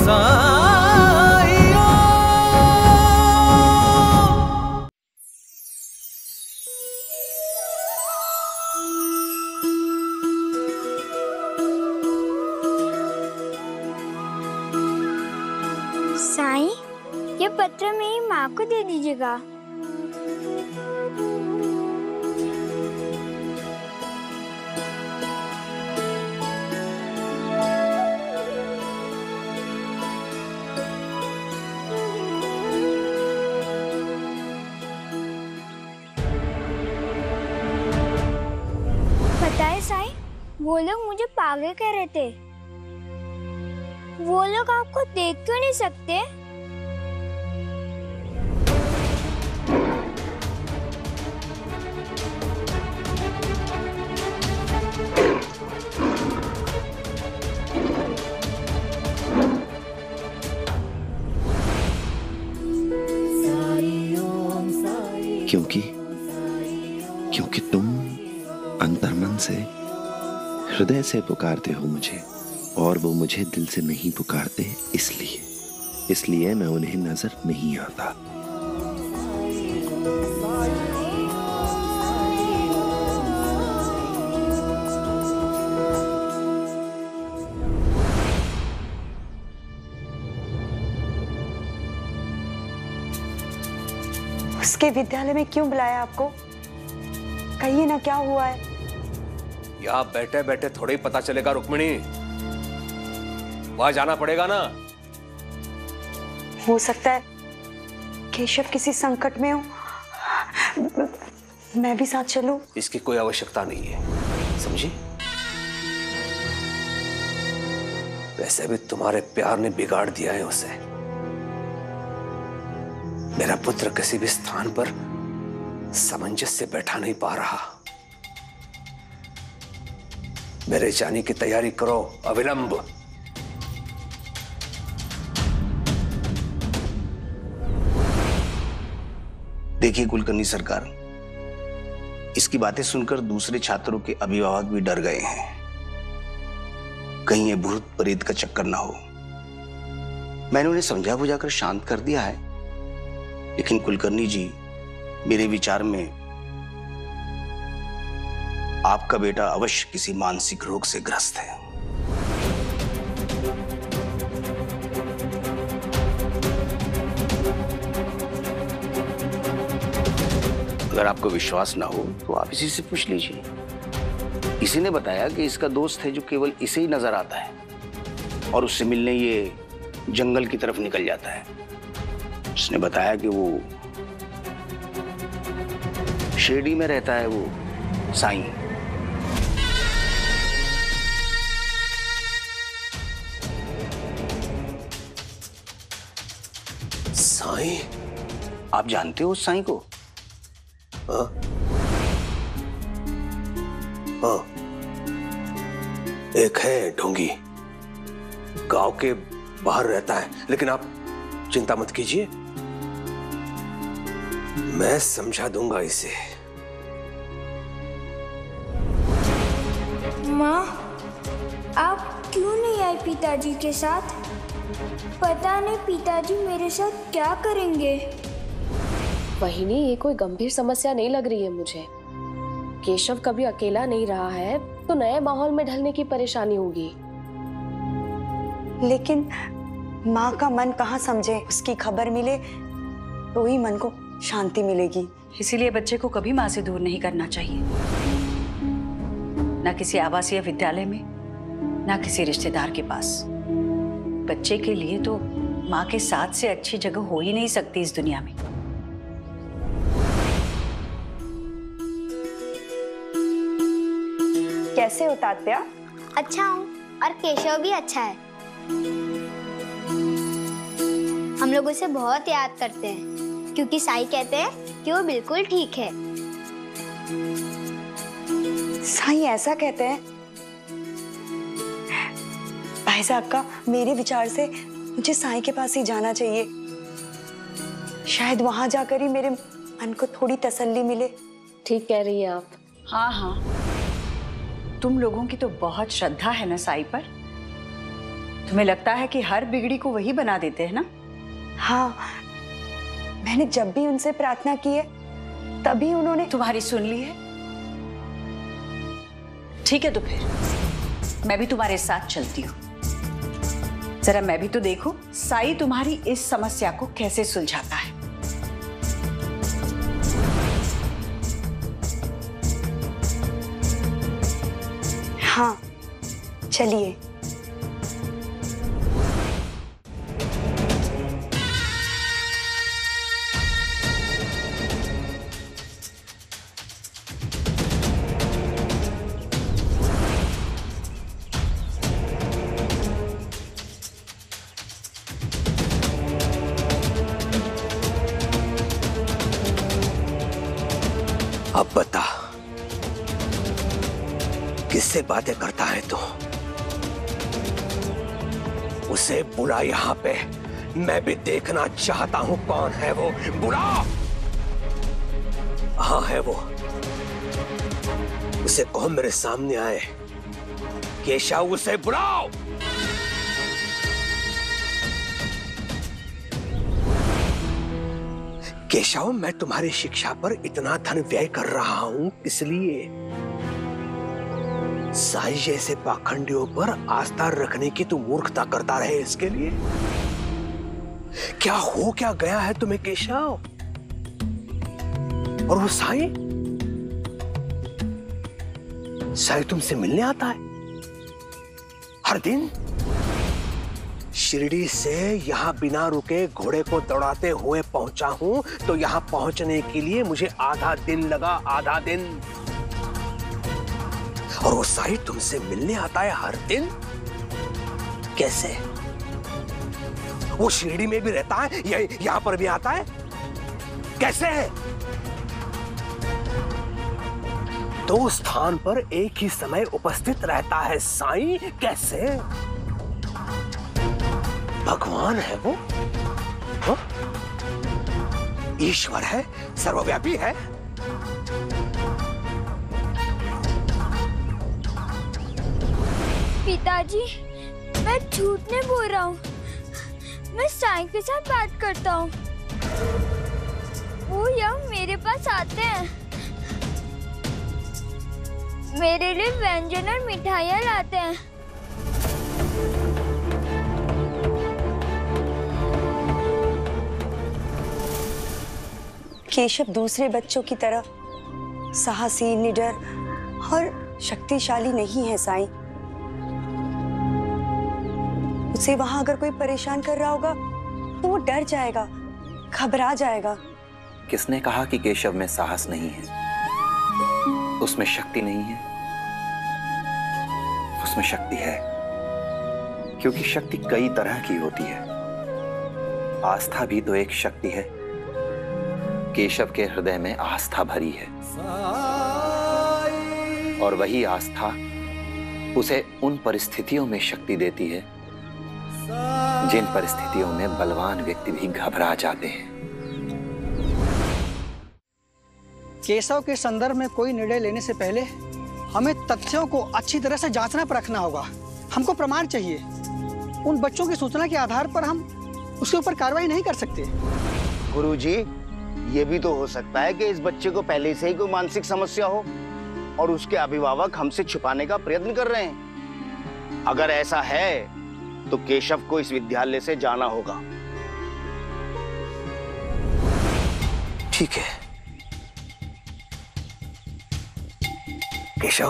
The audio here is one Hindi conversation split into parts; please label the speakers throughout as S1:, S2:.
S1: साईं, ये पत्र मेरी माँ को दे दीजिएगा। पता है साईं, वो लोग मुझे पागल कह रहे थे। वो लोग आपको देख क्यों नहीं सकते?
S2: क्योंकि तुम अंतर्मन से, हृदय से पुकारते हो मुझे, और वो मुझे दिल से नहीं पुकारते, इसलिए मैं उन्हें नजर नहीं आता।
S3: उसके विद्यालय में क्यों बुलाया आपको? कहिए ना, क्या हुआ है?
S4: यहाँ बैठे बैठे थोड़े ही पता चलेगा रुक्मिणी, वहां जाना पड़ेगा ना।
S3: हो सकता है केशव किसी संकट में हो, मैं भी साथ चलूं?
S4: इसकी कोई आवश्यकता नहीं है, समझी? वैसे भी तुम्हारे प्यार ने बिगाड़ दिया है उसे। मेरा पुत्र किसी भी स्थान पर सामंजस्य से बैठा नहीं पा रहा। मेरे जाने की तैयारी करो अविलंब।
S5: देखिए कुलकर्णी सरकार, इसकी बातें सुनकर दूसरे छात्रों के अभिभावक भी डर गए हैं। कहीं ये भूत प्रेत का चक्कर ना हो। मैंने उन्हें समझा बुझाकर शांत कर दिया है, लेकिन कुलकर्णी जी, मेरे विचार में आपका बेटा अवश्य किसी मानसिक रोग से ग्रस्त है। अगर आपको विश्वास ना हो तो आप इसी से पूछ लीजिए। इसी ने बताया कि इसका दोस्त है जो केवल इसे ही नजर आता है और उससे मिलने ये जंगल की तरफ निकल जाता है। उसने बताया कि वो शिरडी में रहता है, वो साईं।
S4: साईं?
S5: आप जानते हो उस साईं को?
S4: हाँ, हाँ, एक है ढोंगी, गांव के बाहर रहता है, लेकिन आप चिंता मत कीजिए, मैं समझा दूंगा इसे।
S1: माँ, आप क्यों नहीं आए पिताजी के साथ? पता नहीं पिताजी मेरे साथ क्या करेंगे।
S6: वहिनी, ये कोई गंभीर समस्या नहीं लग रही है मुझे। केशव कभी अकेला नहीं रहा है तो नए माहौल में ढलने की परेशानी होगी।
S3: लेकिन माँ का मन कहाँ समझे? उसकी खबर मिले तो ही मन को शांति मिलेगी।
S7: इसीलिए बच्चे को कभी माँ से दूर नहीं करना चाहिए, ना किसी आवासीय विद्यालय में, ना किसी रिश्तेदार के पास। बच्चे के लिए तो माँ के साथ से अच्छी जगह हो ही नहीं सकती इस दुनिया में।
S3: कैसे हो तात्या?
S1: अच्छा हूँ, और केशव भी अच्छा है। हम लोग उसे बहुत याद करते हैं क्योंकि साई कहते हैं कि वो बिल्कुल ठीक है।
S3: साई ऐसा कहते हैं? भाई साहब का, मेरे विचार से मुझे साई के पास ही जाना चाहिए। शायद वहां जाकर ही मेरे मन को थोड़ी तसल्ली मिले।
S6: ठीक कह रही हैं आप।
S7: हाँ हाँ, तुम लोगों की तो बहुत श्रद्धा है ना साई पर। तुम्हें लगता है कि हर बिगड़ी को वही बना देते हैं ना?
S3: हाँ, मैंने जब भी उनसे प्रार्थना की है तभी उन्होंने
S7: तुम्हारी सुन ली है। ठीक है, तो फिर मैं भी तुम्हारे साथ चलती हूँ। जरा मैं भी तो देखूं साई तुम्हारी इस समस्या को कैसे सुलझाता है।
S3: हाँ, चलिए।
S4: अब बता, किससे बातें करता है तू? उसे बुला यहां पे, मैं भी देखना चाहता हूं कौन है वो। बुला। हाँ है वो, उसे कहो मेरे सामने आए। केशव, उसे बुलाओ। केशव, मैं तुम्हारी शिक्षा पर इतना धन व्यय कर रहा हूं, इसलिए साई जैसे पाखंडियों पर आस्था रखने की तू मूर्खता करता रहे, इसके लिए? क्या गया है तुम्हें केशव? और वो साई तुमसे मिलने आता है हर दिन? शिरडी से यहां बिना रुके घोड़े को दौड़ाते हुए पहुंचा हूं, तो यहां पहुंचने के लिए मुझे आधा दिन लगा, आधा दिन। और वो साई तुमसे मिलने आता है हर दिन? कैसे? वो शिरडी में भी रहता है, यहां पर भी आता है? कैसे है? दो स्थान पर एक ही समय उपस्थित रहता है साई, कैसे? भगवान है वो? ईश्वर है, सर्वव्यापी है।
S1: पिताजी, मैं झूठ नहीं बोल रहा हूँ। मैं साई के साथ बात करता हूँ। वो यहाँ मेरे पास आते हैं, मेरे लिए व्यंजन और मिठाइयाँ लाते हैं।
S3: केशव दूसरे बच्चों की तरह साहसी, निडर और शक्तिशाली नहीं है साई। उसे वहां अगर कोई परेशान कर रहा होगा तो वो डर जाएगा, घबरा जाएगा।
S2: किसने कहा कि केशव में साहस नहीं है? उसमें शक्ति नहीं है? उसमें शक्ति है, क्योंकि शक्ति कई तरह की होती है। आस्था भी तो एक शक्ति है। केशव के हृदय में आस्था भरी है, और वही आस्था उसे उन परिस्थितियों में शक्ति देती है जिन परिस्थितियों में बलवान व्यक्ति भी घबरा जाते हैं।
S8: केशव के संदर्भ में कोई निर्णय लेने से पहले हमें तथ्यों को अच्छी तरह से जांचना परखना होगा। हमको प्रमाण चाहिए। उन बच्चों की सूचना के आधार पर हम उसके ऊपर कार्रवाई नहीं कर सकते।
S5: गुरुजी, ये भी तो हो सकता है कि इस बच्चे को पहले से ही कोई मानसिक समस्या हो और उसके अभिभावक हमसे छुपाने का प्रयत्न कर रहे हैं। अगर ऐसा है तो केशव को इस विद्यालय से जाना होगा।
S4: ठीक है केशव,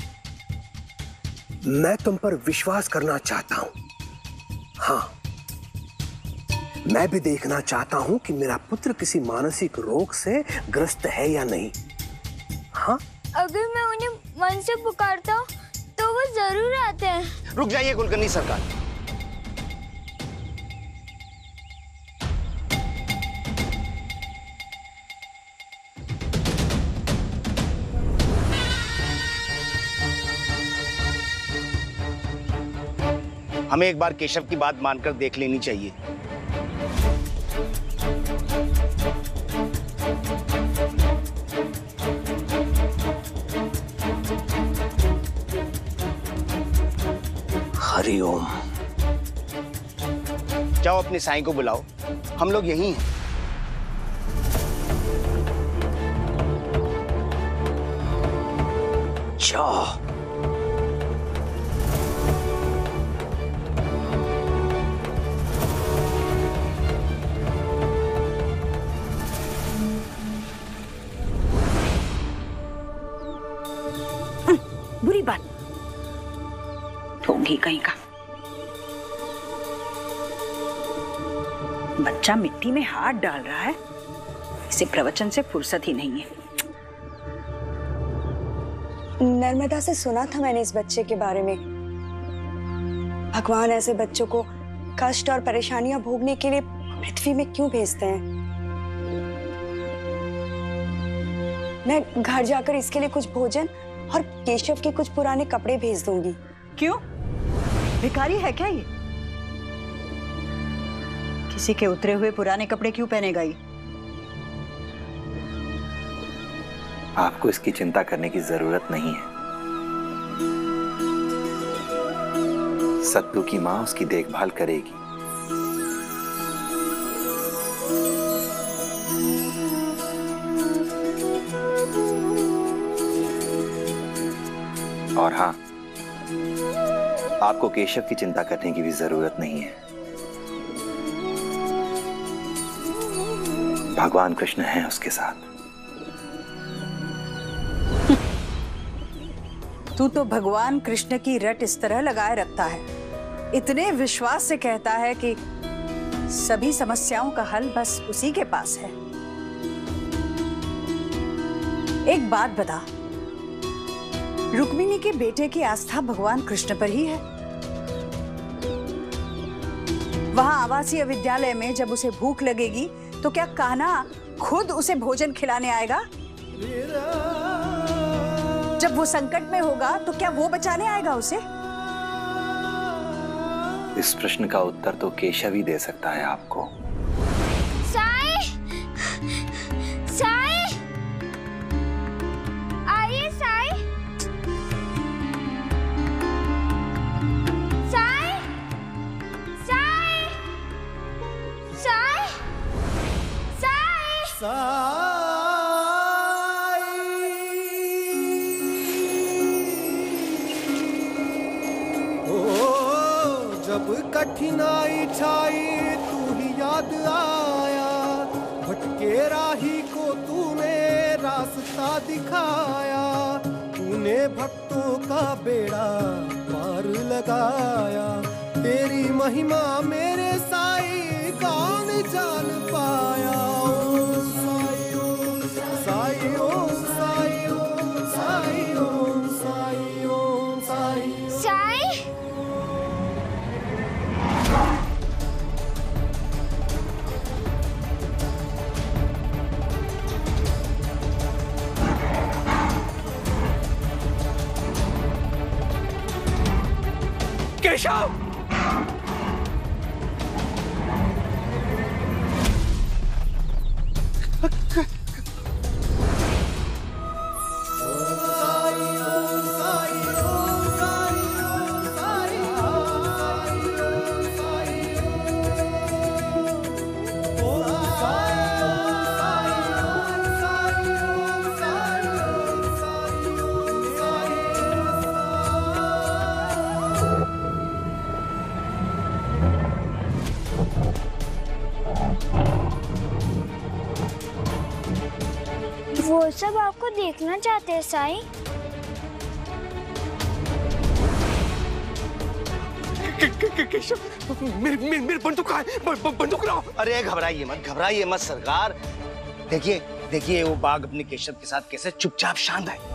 S4: मैं तुम पर विश्वास करना चाहता हूं। हाँ, मैं भी देखना चाहता हूं कि मेरा पुत्र किसी मानसिक रोग से ग्रस्त है या नहीं। हाँ,
S1: अगर मैं उन्हें मन से पुकारता हूँ तो वो जरूर आते हैं।
S5: रुक जाइए कुलकर्णी सरकार। हमें एक बार केशव की बात मानकर देख लेनी चाहिए।
S4: हरिओम।
S5: जाओ अपने साईं को बुलाओ, हम लोग यहीं हैं।
S4: जाओ।
S7: बुरी बात, ढोंगी कहीं का। बच्चा मिट्टी में हाथ डाल रहा है, इसे प्रवचन से फुर्सत ही नहीं है।
S3: नर्मदा से सुना था मैंने इस बच्चे के बारे में। भगवान ऐसे बच्चों को कष्ट और परेशानियां भोगने के लिए पृथ्वी में क्यों भेजते हैं? मैं घर जाकर इसके लिए कुछ भोजन और केशव के कुछ पुराने कपड़े भेज दूंगी।
S7: क्यों? भिखारी है क्या ये? किसी के उतरे हुए पुराने कपड़े क्यों पहनेगा ये?
S2: आपको इसकी चिंता करने की जरूरत नहीं है। सत्तू की मां उसकी देखभाल करेगी। और हाँ, आपको केशव की चिंता करने की भी जरूरत नहीं है। भगवान कृष्ण हैं उसके साथ।
S7: तू तो भगवान कृष्ण की रट इस तरह लगाए रखता है, इतने विश्वास से कहता है कि सभी समस्याओं का हल बस उसी के पास है। एक बात बता, रुक्मिणी के बेटे की आस्था भगवान कृष्ण पर ही है। वहां आवासीय विद्यालय में जब उसे भूख लगेगी तो क्या कान्हा खुद उसे भोजन खिलाने आएगा? जब वो संकट में होगा तो क्या वो बचाने आएगा उसे?
S2: इस प्रश्न का उत्तर तो केशव ही दे सकता है आपको।
S1: साई! साई! आइए साई! साई! साई! साई! साई!
S9: जब कठिनाई छाई तू ही याद आया, भटके राही को तूने रास्ता दिखाया, तूने भक्तों का बेड़ा पार लगाया, तेरी महिमा मेरे साई कौन जान पाया। ओम साई ओम साई ओम साई ओम साई ओम साई ओम साई।
S1: साई!
S4: केशव!
S1: वो सब आपको देखना चाहते हैं साई।
S4: केशव, मेरी बंदूक है, बंदूक लाओ।
S5: अरे घबराइए मत सरकार। देखिए वो बाघ अपने केशव के साथ कैसे चुपचाप शांत है,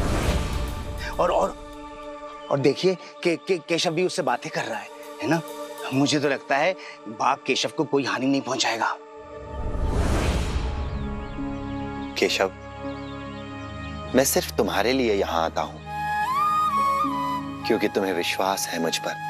S5: और देखिए केशव भी उससे बातें कर रहा है ना। मुझे तो लगता है बाघ केशव को कोई हानि नहीं पहुंचाएगा।
S2: केशव, मैं सिर्फ तुम्हारे लिए यहां आता हूं क्योंकि तुम्हें विश्वास है मुझ पर।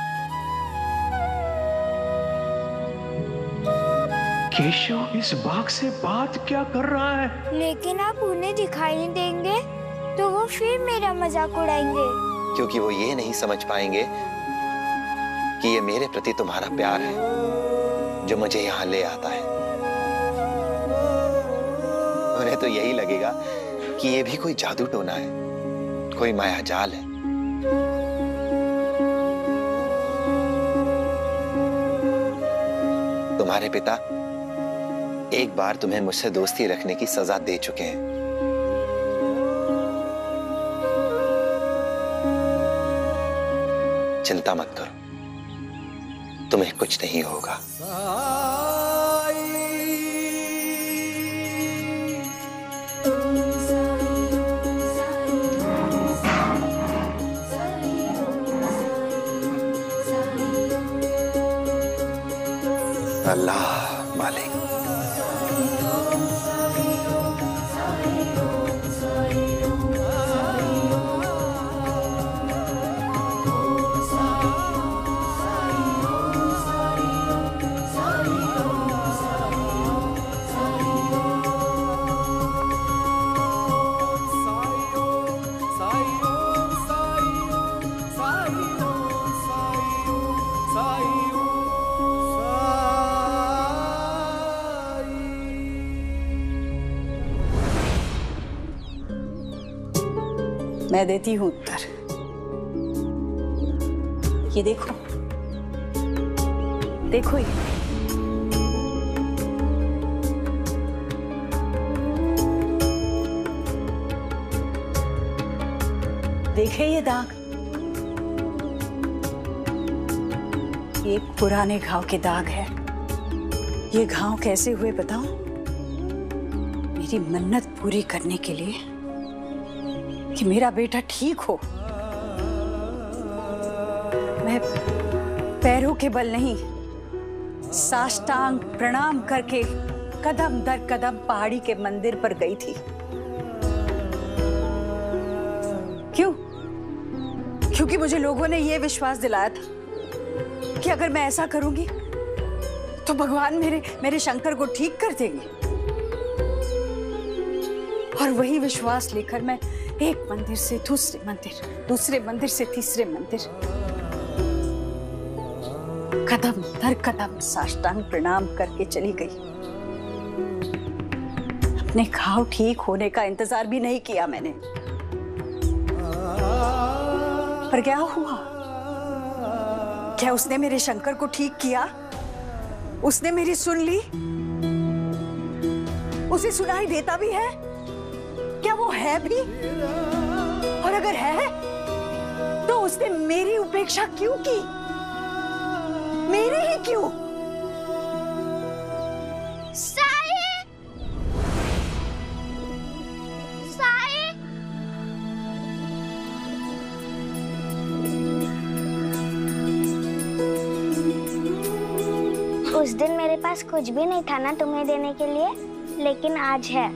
S4: केशव इस बाघ से बात क्या कर रहा है?
S1: लेकिन आप उन्हें दिखाई नहीं देंगे तो वो फिर मेरा मजाक उड़ाएंगे।
S2: क्योंकि वो ये नहीं समझ पाएंगे कि ये मेरे प्रति तुम्हारा प्यार है। जो मुझे यहाँ ले आता है। उन्हें तो यही लगेगा कि ये भी कोई जादू टोना है, कोई मायाजाल है। तुम्हारे पिता एक बार तुम्हें मुझसे दोस्ती रखने की सजा दे चुके हैं। चिंता मत करो, तुम्हें कुछ नहीं होगा। अल्लाह मालिक।
S7: मैं देती हूँ उत्तर। ये देखो, देखो ये। देखे ये दाग? ये पुराने घाव के दाग है। ये घाव कैसे हुए बताऊं? मेरी मन्नत पूरी करने के लिए कि मेरा बेटा ठीक हो। मैं पैरों के बल नहीं, साष्टांग प्रणाम करके कदम दर कदम पहाड़ी के मंदिर पर गई थी। क्यों? क्योंकि मुझे लोगों ने यह विश्वास दिलाया था कि अगर मैं ऐसा करूंगी तो भगवान मेरे शंकर को ठीक कर देंगे। और वही विश्वास लेकर मैं एक मंदिर से दूसरे मंदिर, दूसरे मंदिर से तीसरे मंदिर, कदम दर कदम साष्टांग प्रणाम करके चली गई। अपने घाव ठीक होने का इंतजार भी नहीं किया मैंने। पर क्या हुआ? क्या उसने मेरे शंकर को ठीक किया? उसने मेरी सुन ली? उसे सुनाई देता भी है? क्या वो है भी? और अगर है तो उसने मेरी उपेक्षा क्यों की? मेरी ही क्यों?
S1: साई! साई! उस दिन मेरे पास कुछ भी नहीं था ना तुम्हें देने के लिए, लेकिन आज है।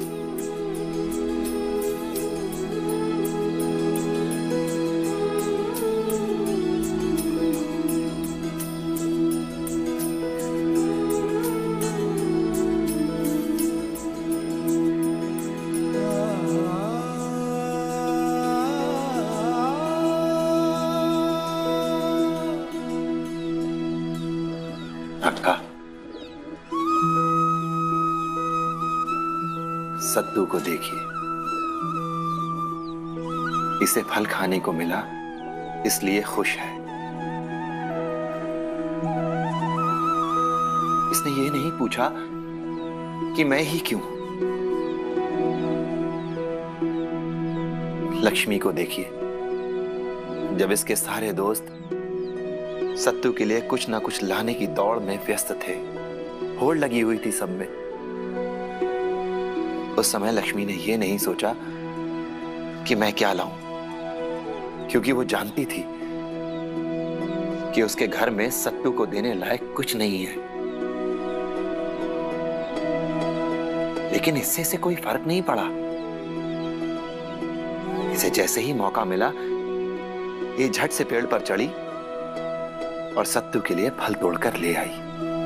S2: अक्का, सत्तू को देखिए, इसे फल खाने को मिला इसलिए खुश है। इसने ये नहीं पूछा कि मैं ही क्यों। लक्ष्मी को देखिए, जब इसके सारे दोस्त सत्तू के लिए कुछ ना कुछ लाने की दौड़ में व्यस्त थे, होड़ लगी हुई थी सब में, उस समय लक्ष्मी ने यह नहीं सोचा कि मैं क्या लाऊं, क्योंकि वो जानती थी कि उसके घर में सत्तू को देने लायक कुछ नहीं है। लेकिन इससे इसे कोई फर्क नहीं पड़ा। इसे जैसे ही मौका मिला, ये झट से पेड़ पर चढ़ी और सत्तू के लिए फल तोड़कर ले आई।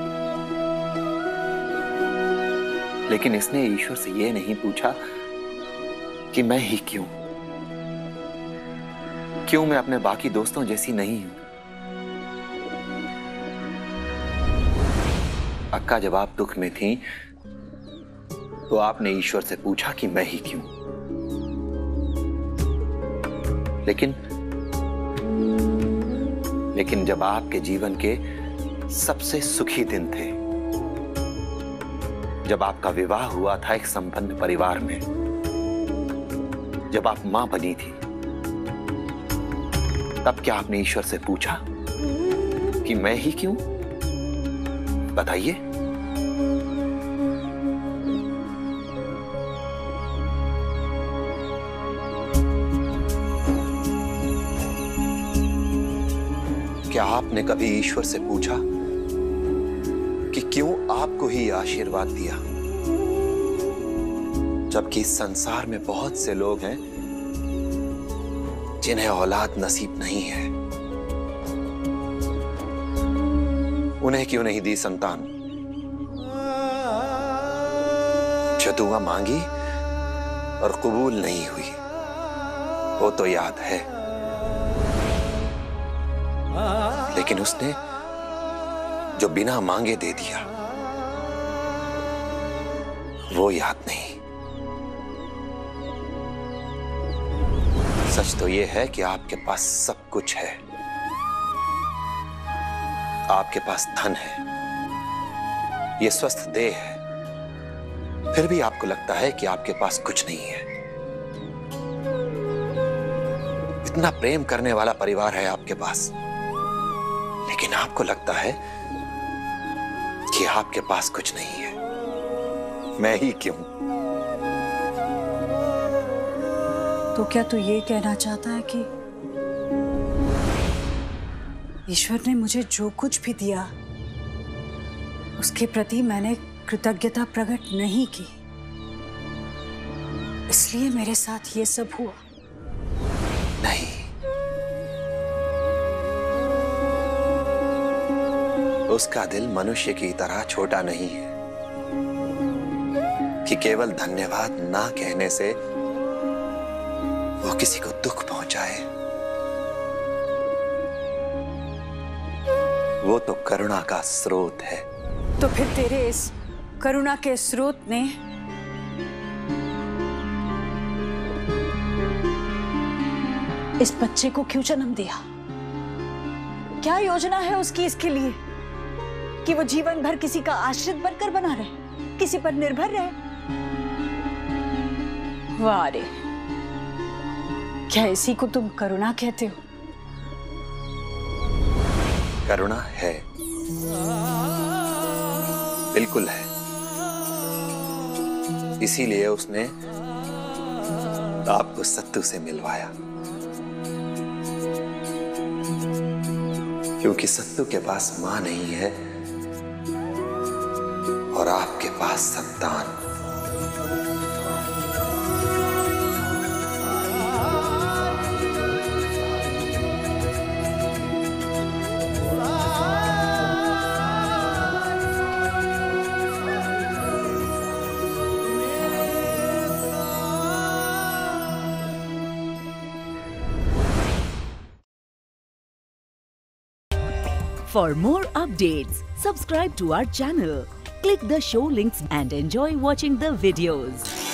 S2: लेकिन इसने ईश्वर से यह नहीं पूछा कि मैं ही क्यों मैं अपने बाकी दोस्तों जैसी नहीं हूं। अक्का, जब आप दुख में थीं तो आपने ईश्वर से पूछा कि मैं ही क्यों। लेकिन जब आपके जीवन के सबसे सुखी दिन थे, जब आपका विवाह हुआ था एक संपन्न परिवार में, जब आप मां बनी थी, तब क्या आपने ईश्वर से पूछा कि मैं ही क्यों? बताइए। क्या आपने कभी ईश्वर से पूछा कि क्यों आपको ही आशीर्वाद दिया, जबकि इस संसार में बहुत से लोग हैं जिन्हें औलाद नसीब नहीं है? उन्हें क्यों नहीं दी संतान? जो दुआ मांगी और कबूल नहीं हुई, वो तो याद है, लेकिन उसने जो बिना मांगे दे दिया, वो याद नहीं। सच तो यह है कि आपके पास सब कुछ है, आपके पास धन है, ये स्वस्थ देह है, फिर भी आपको लगता है कि आपके पास कुछ नहीं है। इतना प्रेम करने वाला परिवार है आपके पास, लेकिन आपको लगता है कि आपके पास कुछ नहीं है। मैं ही क्यों?
S7: तो क्या तू ये कहना चाहता है कि ईश्वर ने मुझे जो कुछ भी दिया उसके प्रति मैंने कृतज्ञता प्रकट नहीं की, इसलिए मेरे साथ ये सब हुआ?
S2: नहीं, उसका दिल मनुष्य की तरह छोटा नहीं है कि केवल धन्यवाद ना कहने से वो किसी को दुख पहुंचाए। वो तो करुणा का स्रोत है।
S7: तो फिर तेरे इस करुणा के स्रोत ने इस बच्चे को क्यों जन्म दिया? क्या योजना है उसकी इसके लिए कि वो जीवन भर किसी का आश्रित बनकर बना रहे, किसी पर निर्भर रहे? वाह रे, क्या इसी को तुम करुणा कहते हो?
S2: करुणा है, बिल्कुल है। इसीलिए उसने आपको सत्तू से मिलवाया, क्योंकि सत्तू के पास मां नहीं है और आपके पास संतान।
S10: For more updates, subscribe to our channel, click the show links and enjoy watching the videos.